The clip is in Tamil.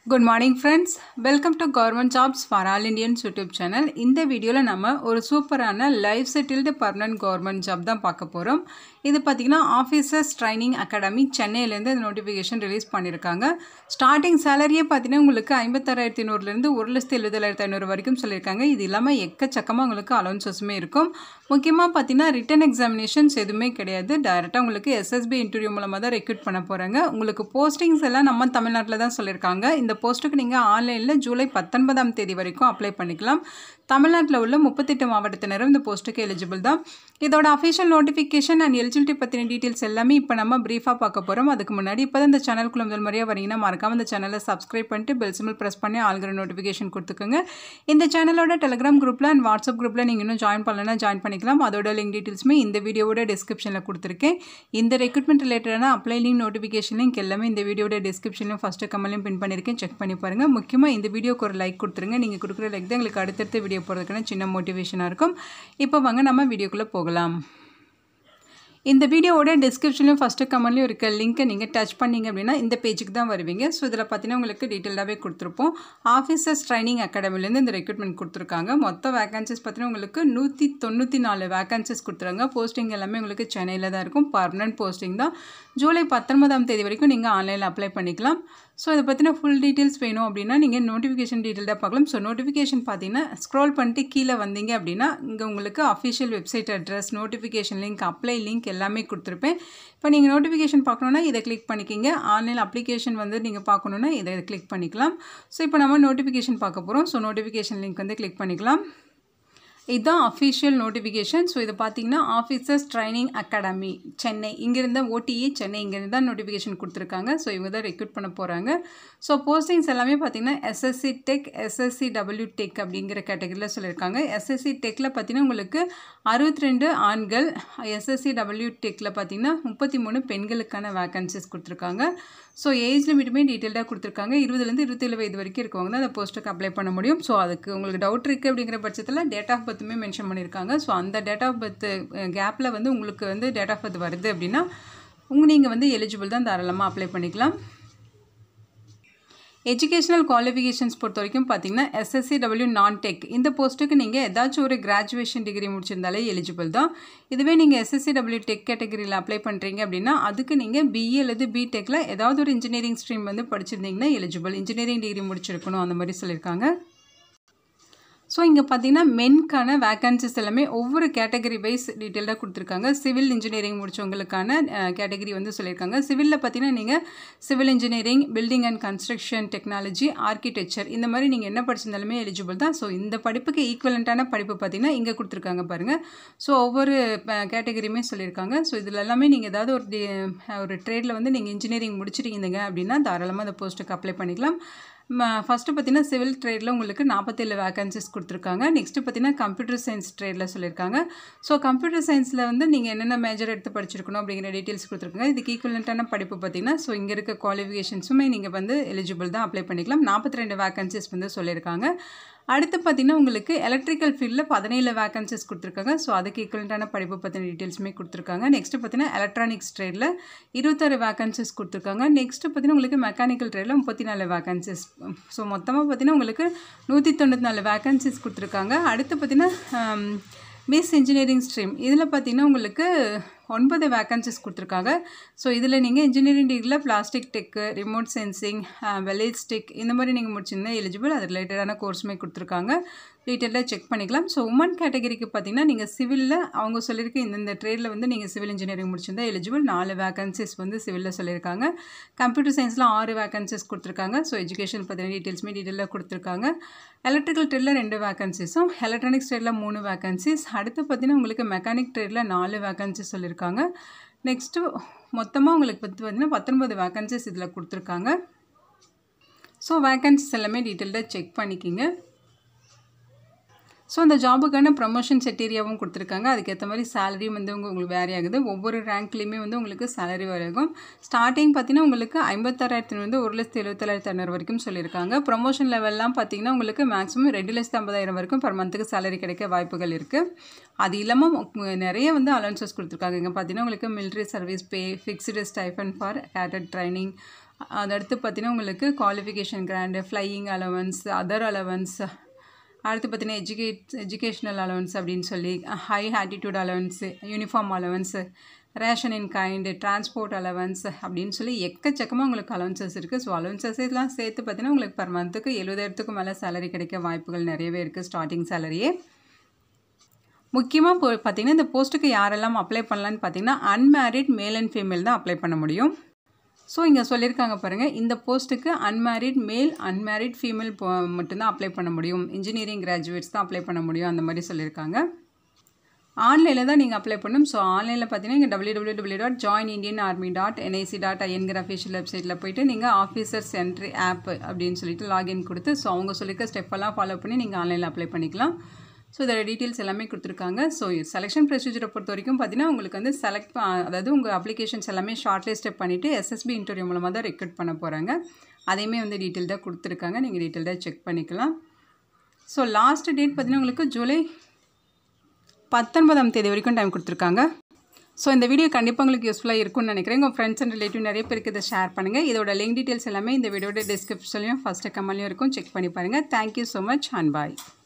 Good morning friends, welcome to Government Jobs for All Indians YouTube channel. In this video நம்ம ஒரு சூப்பரான live settled permanent government job தான் பார்க்க போறோம். இது பாத்தீங்கன்னா ஆபீசர்ஸ் ட்ரைனிங் அகாடமி சென்னையில இருந்து இந்த நோட்டிஃபிகேஷன் ரிலீஸ் பண்ணிருக்காங்க. ஸ்டார்டிங் சாலரியே பாத்தீங்கன்னா உங்களுக்கு 56500 ல இருந்து 1,70,500 வரைக்கும் சொல்லிருக்காங்க. இது இல்லாம எக்கச்சக்கமா உங்களுக்கு அலவன்சஸ்மே இருக்கும். முக்கியமா பாத்தீங்கன்னா ரிட்டன் எக்ஸாமினேஷன்ஸ் எதுவுமே கிடையாது. டைரக்ட்டா உங்களுக்கு SSB இன்டர்வியூ மூலமா தான் ரெக்ரூட் பண்ண போறாங்க. உங்களுக்கு போஸ்டிங்ஸ் எல்லாம் நம்ம தமிழ்நாட்டுல தான் சொல்லிருக்காங்க. இந்த போஸ்ட்டுக்கு நீங்க ஆன்லைன்ல ஜூலை 19ஆம் தேதி வரைக்கும் அப்ளை பண்ணிக்கலாம். தமிழ்நாட்டுல உள்ள 38 மாவட்டத்தினரும் இந்த போஸ்ட்டுக்கு எலிஜிபிள் தான். இதோட அஃபிஷியல் நோட்டிஃபிகேஷன் அண்ட் எலிஜிபிலிட்டி பத்தின டீடைல்ஸ் எல்லாமே இப்போ நம்ம பிரீஃபா பார்க்க போறோம். அதுக்கு முன்னாடி இப்போதான் இந்த சேனலுக்குள்ள முதல் முறையா வரீங்கன்னா மறக்காம இந்த சேனலை சப்ஸ்கிரைப் பண்ணிட்டு பெல் சிம்பிள் பிரஸ் பண்ணி ஆல்கிற நோட்டிஃபிகேஷன் கொடுத்துக்கோங்க. இந்த சேனலோட டெலிகிராம் குரூப்ல அண்ட் வாட்ஸ்அப் குரூப்ல நீங்க இன்னும் ஜாயின் பண்ணலன்னா ஜாயின் பண்ணிக்கலாம். அதோட லிங்க் டீடைல்ஸுமே இந்த வீடியோவோட டிஸ்கிரிப்ஷன்ல கொடுத்துருக்கேன். இந்த ரெக்ரூட்மெண்ட் ரிலேட்டடான அப்ளை லிங்க் நோட்டிஃபிகேஷன் லிங்க் எல்லாமே இந்த வீடியோட டிஸ்கிரிப்ஷன்லயும் ஃபர்ஸ்ட் கமெண்ட்லயும் பின் பண்ணிருக்கேன். செக் பண்ணி பாருங்க. முக்கியமா இந்த வீடியோக்கு ஒரு லைக் கொடுத்துருங்க. நீங்க கொடுக்குற லைக் தான் எங்களுக்கு அடுத்தடுத்த வீடியோ போறதுக்கான சின்ன மோட்டிவேஷனா இருக்கும். இப்போ வாங்க நம்ம வீடியோக்குள்ள போகலாம். இந்த வீடியோவோட டிஸ்கிரிப்ஷன்லயும் ஃபர்ஸ்ட் கமெண்ட்லயும் இருக்க லிங்கை நீங்க டச் பண்ணீங்க அப்படின்னா இந்த பேஜுக்கு தான் வருவீங்க. ஸோ இதில் பார்த்தீங்கன்னா உங்களுக்கு டீட்டெயிலாகவே கொடுத்துருப்போம். ஆஃபீஸர்ஸ் ட்ரைனிங் அகாடமிலேருந்து இந்த ரெக்ரூட்மெண்ட் கொடுத்துருக்காங்க. மொத்த வேகன்சிஸ் பார்த்தீங்கன்னா உங்களுக்கு 194 வேகன்சிஸ் கொடுத்துருக்காங்க. போஸ்டிங் எல்லாமே உங்களுக்கு சென்னையில் தான் இருக்கும். பர்மனன்ட் போஸ்டிங் தான். ஜூலை 19ஆம் தேதி வரைக்கும் நீங்கள் ஆன்லைனில் அப்ளை பண்ணிக்கலாம். ஸோ இதை பற்றின ஃபுல் டீட்டெயில்ஸ் வேணும் அப்படின்னா நீங்கள் நோட்டிஃபிகேஷன் டீட்டெயில்டாக பார்க்கலாம். ஸோ நோட்டிஃபிகேஷன் பார்த்தீங்கன்னா ஸ்க்ரோல் பண்ணிட்டு கீழே வந்தீங்க அப்படின்னா இங்கே உங்களுக்கு official website address, notification link, apply link எல்லாமே கொடுத்துருப்பேன். இப்போ நீங்கள் நோட்டிஃபிகேஷன் பார்க்கணுன்னா இதை கிளிக் பண்ணிக்கிங்க. ஆன்லைன் அப்ளிகேஷன் வந்து நீங்கள் பார்க்கணுன்னா இதை கிளிக் பண்ணிக்கலாம். ஸோ இப்போ நம்ம நோட்டிஃபிகேஷன் பார்க்க போகிறோம். ஸோ நோட்டிஃபிகேஷன் லிங்க் வந்து கிளிக் பண்ணிக்கலாம். இதுதான் அஃபிஷியல் நோட்டிஃபிகேஷன். ஸோ இது பார்த்தீங்கன்னா ஆஃபீஸர்ஸ் ட்ரைனிங் அகாடமி சென்னை, இங்கிருந்த OTA சென்னை, இங்கிருந்து தான் நோட்டிஃபிகேஷன் கொடுத்துருக்காங்க. ஸோ இவங்க தான் ரெக்ரூட் பண்ண போகிறாங்க. ஸோ போஸ்டிங்ஸ் எல்லாமே பார்த்தீங்கன்னா SSC டெக், SSCW டெக் அப்படிங்கிற கேட்டகரியில் சொல்லியிருக்காங்க. SSC டெக்கில் பார்த்தீங்கன்னா உங்களுக்கு 62 ஆண்கள், SSCW டெக்கில் பார்த்தீங்கன்னா 33 பெண்களுக்கான வேகன்சிஸ் கொடுத்துருக்காங்க. ஸோ ஏஜ் லிமிட்டுமே டீட்டெயில்டாக கொடுத்துருக்காங்க. 20லேருந்து 27 வயது வரைக்கும் இருக்கவங்க தான் அந்த போஸ்ட்டுக்கு அப்ளை பண்ண முடியும். ஸோ அதுக்கு உங்களுக்கு டவுட் இருக்குது அப்படிங்கிற பட்சத்தில் டேட் ஆஃப் பர்த்துமே மென்ஷன் பண்ணியிருக்காங்க. ஸோ அந்த டேட் ஆஃப் பர்த் கேப்பில் வந்து உங்களுக்கு வந்து டேட் ஆஃப் பர்த் வருது அப்படின்னா நீங்கள் வந்து எலிஜிபிள் தான், தாராளமாக அப்ளை பண்ணிக்கலாம். எஜுகேஷனல் குவாலிஃபிகேஷன்ஸ் பொறுத்த வரைக்கும் பார்த்தீங்கன்னா SSCW நான் டெக் இந்த போஸ்ட்டுக்கு நீங்கள் ஏதாச்சும் ஒரு கிராஜுவேஷன் டிகிரி முடிச்சிருந்தாலே எலிஜிபிள் தான். இதுவே நீங்கள் SSCW டெக் கேட்டகரியில் அப்ளை பண்ணுறீங்க அப்படின்னா அதுக்கு நீங்கள் BA அல்லது BTechல ஏதாவது ஒரு இன்ஜினியரிங் ஸ்ட்ரீம் வந்து படிச்சிருந்தீங்கன்னா எலிஜிபிள். இன்ஜினியரிங் டிகிரி முடிச்சிருக்கணும் அந்த மாதிரி சொல்லியிருக்காங்க. ஸோ இங்கே பார்த்தீங்கன்னா மென்க்கான வேகன்சிஸ் எல்லாமே ஒவ்வொரு கேட்டகரி வைஸ் டீட்டெயில்டாக கொடுத்துருக்காங்க. சிவில் இன்ஜினியரிங் முடித்தவங்களுக்கான கேட்டகரி வந்து சொல்லியிருக்காங்க. சிவிலில் பார்த்தீங்கன்னா நீங்கள் civil engineering, building and construction technology, architecture இந்த மாதிரி நீங்கள் என்ன படிச்சிருந்தாலுமே எலிஜிபிள் தான். ஸோ இந்த படிப்புக்கு ஈக்குவலண்ட்டான படிப்பு பார்த்தீங்கன்னா இங்கே கொடுத்துருக்காங்க பாருங்கள். ஸோ ஒவ்வொரு கேட்டகரியுமே சொல்லியிருக்காங்க. ஸோ இதில் எல்லாமே நீங்கள் ஏதாவது ஒரு ட்ரேடில் வந்து நீங்கள் இன்ஜினியரிங் முடிச்சிருக்கீங்க அப்படின்னா தாராளமாக அந்த போஸ்ட்டுக்கு அப்ளை பண்ணிக்கலாம். ஃபஸ்ட்டு பார்த்தீங்கன்னா சிவில் ட்ரேடில் உங்களுக்கு 47 வேகன்சிஸ் கொடுத்துருக்காங்க. நெக்ஸ்ட்டு பார்த்தீங்கன்னா கம்ப்யூட்டர் சயின்ஸ் ட்ரேடில் சொல்லியிருக்காங்க. ஸோ கம்ப்யூட்டர் சயின்ஸில் வந்து நீங்கள் என்னென்ன மேஜர் எடுத்து படிச்சிருக்கணும் அப்படிங்கிற டீட்டெயில்ஸ் கொடுத்துருக்காங்க. இதுக்கு ஈக்குவலண்ட்டான படிப்பு பார்த்தீங்கன்னா ஸோ இங்கே இருக்க குவாலிஃபிகேஷன்ஸுமே நீங்கள் வந்து எலிஜிபிள் தான், அப்ளை பண்ணிக்கலாம். 42 வேகன்சிஸ் வந்து சொல்லியிருக்காங்க. அடுத்து பார்த்தீங்கன்னா உங்களுக்கு எலக்ட்ரிக்கல் ஃபீல்டில் 17 வேகன்சிஸ் கொடுத்துருக்காங்க. ஸோ அதுக்கு ஈக்குவலண்ட்டான படிப்பு பற்றின டீட்டெயில்ஸுமே கொடுத்துருக்காங்க. நெக்ஸ்ட்டு பார்த்தீங்கன்னா எலக்ட்ரானிக்ஸ் ட்ரேடில் 26 வேகன்சிஸ் கொடுத்துருக்காங்க. நெக்ஸ்ட்டு பார்த்தீங்கன்னா உங்களுக்கு மெக்கானிக்கல் ட்ரேடில் 34 வேகன்சிஸ். ஸோ மொத்தமாக பார்த்தீங்கன்னா உங்களுக்கு 194 வேகன்சிஸ் கொடுத்துருக்காங்க. அடுத்து பார்த்தீங்கன்னா மிஸ் இன்ஜினியரிங் ஸ்ட்ரீம் இதில் பார்த்தீங்கன்னா உங்களுக்கு 9 வேகன்சிஸ் கொடுத்துருக்காங்க. ஸோ இதில் நீங்கள் இன்ஜினியரிங் டிகிரியில் பிளாஸ்டிக் டெக்கு, ரிமோட் சென்சிங், வெலேஜ் டெக் இந்த மாதிரி நீங்கள் முடிச்சிருந்தா எலிஜிபிள். அது ரிலேட்டடான கோர்ஸுமே கொடுத்துருக்காங்க. டீட்டெயிலாக செக் பண்ணிக்கலாம். ஸோ உமன் கேட்டகரிக்கு பார்த்தீங்கன்னா நீங்கள் சிவிலில் அவங்க சொல்லியிருக்க இந்த ட்ரேடில் வந்து நீங்கள் சிவில் இன்ஜினியரிங் முடிச்சிருந்தா எலிஜிபிள். 4 வேகன்சிஸ் வந்து சிவிலில் சொல்லியிருக்காங்க. கம்ப்யூட்டர் சயின்ஸில் 6 வேகன்சிஸ் கொடுத்துருக்காங்க. ஸோ எஜுகேஷன் பற்றின டீட்டெயில்ஸுமே டீட்டெயிலாக கொடுத்துருக்காங்க. எலக்ட்ரிக்கல் ட்ரேடில் 2 வேகன்சிஸும், எலக்ட்ரானிக்ஸ் ட்ரேடில் 3 வேகன்சிஸ். அடுத்து பார்த்தீங்கன்னா உங்களுக்கு மெக்கானிக் ட்ரேடில் 4 வேகன்சிஸ் சொல்லியிருக்காங்க. நெக்ஸ்ட்டு மொத்தமாக உங்களுக்கு பார்த்தீங்கன்னா 19 வேகன்சிஸ் இதில் கொடுத்துருக்காங்க. ஸோ வேகன்சிஸ் எல்லாமே டீட்டெயில்டாக செக் பண்ணிக்கிங்க. ஸோ அந்த ஜாபுக்கான ப்ரமோஷன் செட்டேரியாவும் கொடுத்துருக்காங்க. அதுக்கேற்ற மாதிரி சேலரியும் வந்து உங்களுக்கு வேரி ஆகுது. ஒவ்வொரு ரேங்க்லேயுமே வந்து உங்களுக்கு சேலரி வேரி ஆகும். ஸ்டார்டிங் பார்த்தீங்கன்னா உங்களுக்கு 56,000 வந்து 1,77,500 வரைக்கும் சொல்லியிருக்காங்க. ப்ரமோஷன் லெவல்லாம் பார்த்தீங்கன்னா உங்களுக்கு மேக்ஸிமம் 2,50,000 வரைக்கும் பர் மந்த்துக்கு சேலரி கிடைக்க வாய்ப்புகள் இருக்குது. அது இல்லாமல் நிறைய வந்து அலவன்சஸ் கொடுத்துருக்காங்க. இங்கே பார்த்தீங்கன்னா உங்களுக்கு military service pay, fixed stipend for cadet training, அடுத்து பார்த்தீங்கன்னா உங்களுக்கு qualification grant, flying allowance, other allowance, அடுத்து பார்த்தீங்கன்னா எஜுகேஷ்னல் அலவன்ஸ் அப்படின்னு சொல்லி, high altitude allowance, uniform allowance, ration in kind, transport allowance அப்படின்னு சொல்லி எக்கச்சக்கமாக உங்களுக்கு அலவன்சஸ் இருக்குது. ஸோ அலவன்சஸ் இதெல்லாம் சேர்த்து பார்த்தீங்கன்னா உங்களுக்கு பர் மந்த்துக்கு 70,000க்கும் மேலே சேலரி கிடைக்க வாய்ப்புகள் நிறையவே இருக்குது, ஸ்டார்டிங் சேலரியே. முக்கியமாக பார்த்தீங்கன்னா இந்த போஸ்ட்டுக்கு யாரெல்லாம் அப்ளை பண்ணலான்னு பார்த்தீங்கன்னா அன்மேரிட் மேல் அண்ட் ஃபீமேல் தான் அப்ளை பண்ண முடியும். ஸோ இங்கே சொல்லியிருக்காங்க பாருங்கள், இந்த போஸ்ட்டுக்கு அன்மேரிட் மேல், அன்மேரிட் ஃபீமேல் மட்டும்தான் அப்ளை பண்ண முடியும், இன்ஜினியரிங் கிராஜுவேட்ஸ் தான் அப்ளை பண்ண முடியும், அந்த மாதிரி சொல்லியிருக்காங்க. ஆன்லைனில் தான் நீங்கள் அப்ளை பண்ணணும். ஸோ ஆன்லைனில் பார்த்தீங்கன்னா இங்கே www.joinindianarmy.nic.inங்கிற அஃபிஷியல் வெப்சைட்டில் போய்ட்டு நீங்கள் ஆஃபீஸர்ஸ் என்ட்ரி ஆப் அப்படின்னு சொல்லிட்டு லாகின் கொடுத்து ஸோ அவங்க சொல்லியிருக்க ஸ்டெப்பெல்லாம் ஃபாலோ பண்ணி நீங்கள் ஆன்லைனில் அப்ளை பண்ணிக்கலாம். ஸோ இதோட டீட்டெயில்ஸ் எல்லாமே கொடுத்துருக்காங்க. ஸோ செலெக்ஷன் ப்ரொசீஜரை பொறுத்த வரைக்கும் பார்த்தீங்கன்னா உங்களுக்கு வந்து அதாவது உங்கள் அப்ளிகேஷன்ஸ் எல்லாமே ஷார்ட் லிஸ்ட் பண்ணிவிட்டு எஸ்எஸ்பி இன்டர்வியூ மூலமாக தான் ரெக்ரூட் பண்ண போகிறாங்க. அதையுமே வந்து டீட்டெயில்டாக கொடுத்துருக்காங்க, நீங்கள் டீட்டெயில்டாக செக் பண்ணிக்கலாம். ஸோ லாஸ்ட் டேட் பார்த்தீங்கன்னா உங்களுக்கு ஜூலை 19ஆம் தேதி வரைக்கும் டைம் கொடுத்துருக்காங்க. ஸோ இந்த வீடியோ கண்டிப்பாக உங்களுக்கு யூஸ்ஃபுல்லாக இருக்கும்னு நினைக்கிறேன். உங்கள் ஃப்ரெண்ட்ஸ் அண்ட் ரிலேட்டிவ் நிறைய பேருக்கு இதை ஷேர் பண்ணுங்கள். இதோட லிங்க் டீட்டெயில்ஸ் எல்லாமே இந்த வீடியோட டிஸ்கிரிப்ஷன்லையும் ஃபஸ்ட்டு கமெண்ட்லையும் இருக்கும், செக் பண்ணி பாருங்கள். Thank you so much and bye.